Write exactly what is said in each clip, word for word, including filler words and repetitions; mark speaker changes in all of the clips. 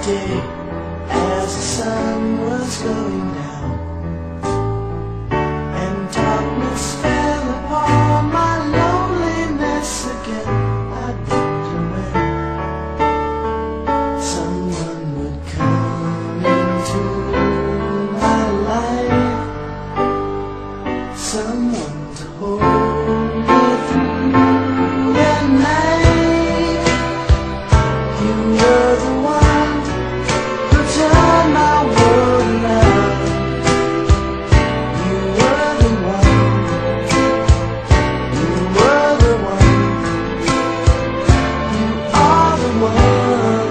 Speaker 1: day as the sun was going down, and darkness fell upon my loneliness again. I looked around, someone would come into my life, someone to hold me through the night. You were the one who turned my world around. You were the one, you were the one, you are the one.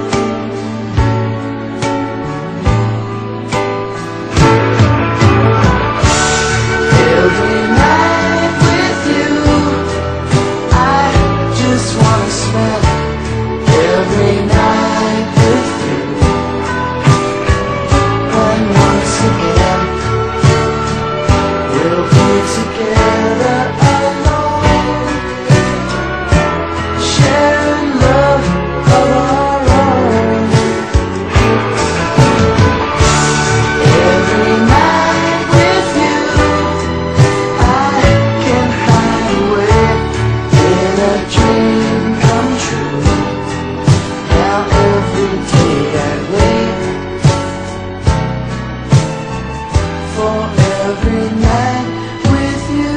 Speaker 1: Every night with you, I just wanna spend every night with you. And once again, we'll be together alone, sharing love of our own. Every night with you, I can hide away in a dream come true. Now every day I wait for every night with you.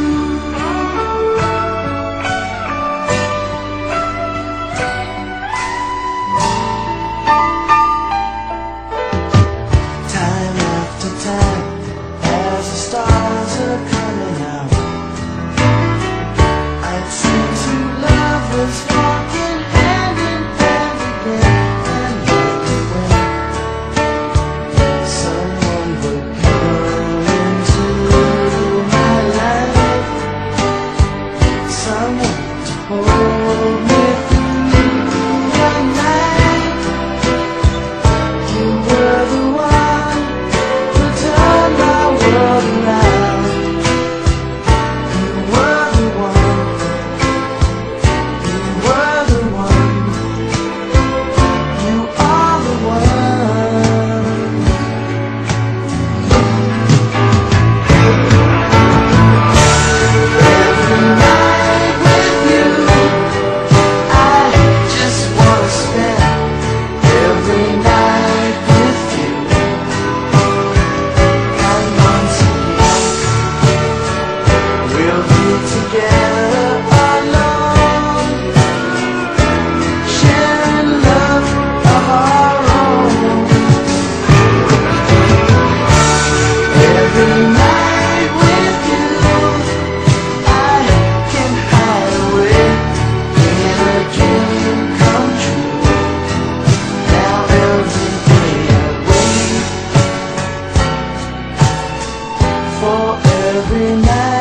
Speaker 1: Time after time, as the stars are coming out, I'd sing to lovers walking hand in hand again. And when someone would come into my life, someone to hold me through the night. You were the one who turned my world around. You were the one, you were the one, you are the one. Every night with you, I just wanna spend every night with you. And once again, we'll be together alone, sharing love of our own. Every night with you, I can hide away in a dream come true. Now every day I wait for every night.